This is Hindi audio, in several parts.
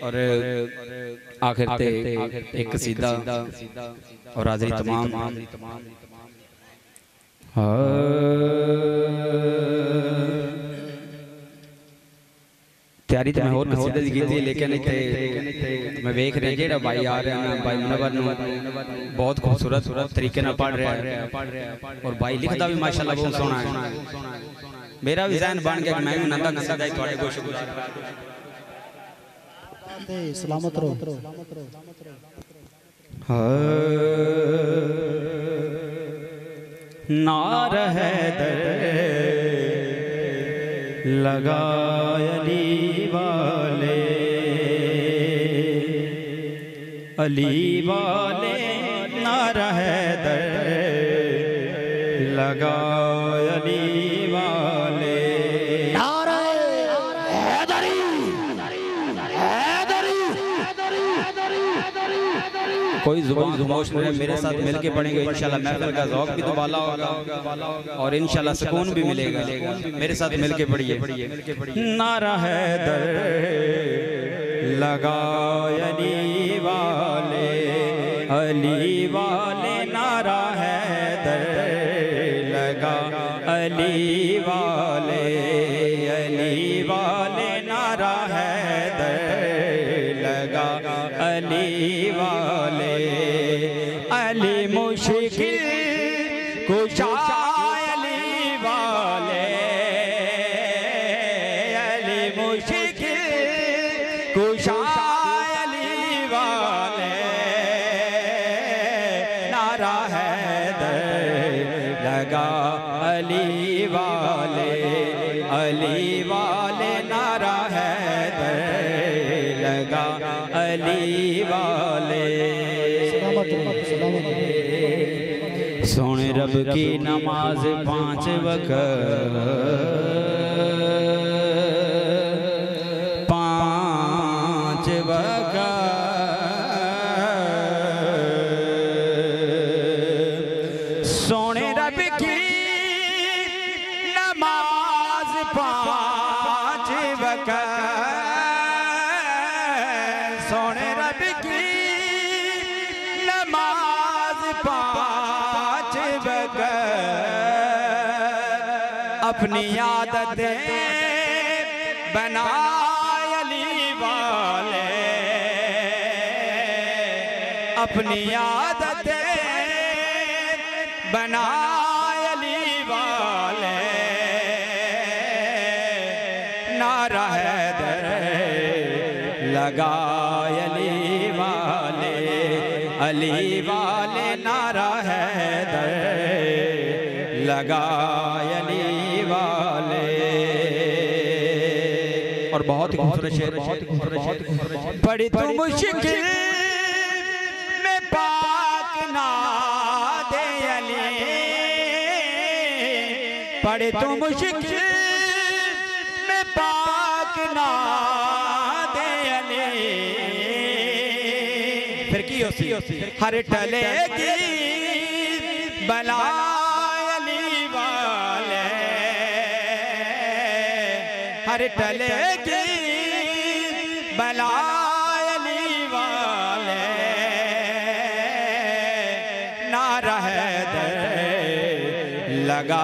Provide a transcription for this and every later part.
और आखिर ते एक कसीदा और हाज़री तमाम तैयारी तो मैं होर कसीदे दी कीती लेकिन इत्थे मैं वेख रहा जेड़ा भाई आ रहा है भाई मुनव्वर बहुत खूबसूरत तरीके नाल पढ़ रहा है और भाई लिखदा भी माशाअल्लाह बहुत सोहना है। मेरा भी ज़हन बन गया कि मैं भी नंदा कसीदा तुहाडे कोल शुक्रगुज़ार सलामत रहो। नार है दर लगा अली वाले नार है दर लगा अली वाले कोई जुबान खामोश नहीं, मेरे साथ मिलके पढ़ेंगे इंशाल्लाह महफिल का ज़ौक़ भी तो बाला होगा और इंशाल्लाह सुकून भी मिलेगा। मेरे साथ मिलके पढ़िए। नारा है दर लगा अली वाले नारा है दर लगा अली वाले नारा है दर लगा अली वाले अली मुश्किल कुशा अली वाले अली मुश्किल कुशा अली वाले नारा है दर लगा अली वाले नारा है दर लगा अली वाले। सोने रब की नमाज 5 वक्त 5 वक्त सोने रब की नमाज 5 वक्त सोने रब की नमाज 5 वक्त अपनी आदत बना अली वाले अपनी आदत बना अली वाले नारा है दर लगा अली वाले नारा है दर लगा अली वाले। और बहुत ही खूबसूरत शेर बड़ी तू मुश्किल में पाक ना दे अली बड़ी तू मुश्किल में पाक ना दे अली फिर की होती हर टलेगी बला अली वाले हर टलेगी बला अली वाले नारा है दर लगा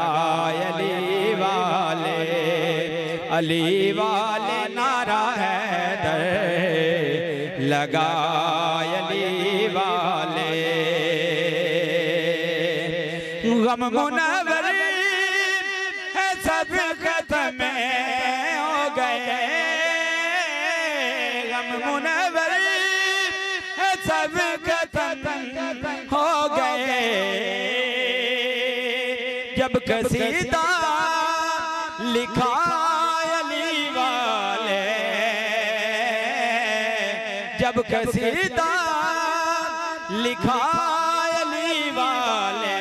अली वाले नारा है दर लगा अली वाले। गम मुनव्वर है सब खत्म हो गए गम मुनव्वर है सब खत्म हो गए जब कसीदा लिखा अली वाले जब कसीदा लिखा अली वाले।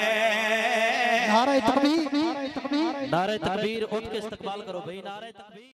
नारे तकबीर नारे तकबीर उठ के इस्तकबाल करो भाई नारे तकबीर।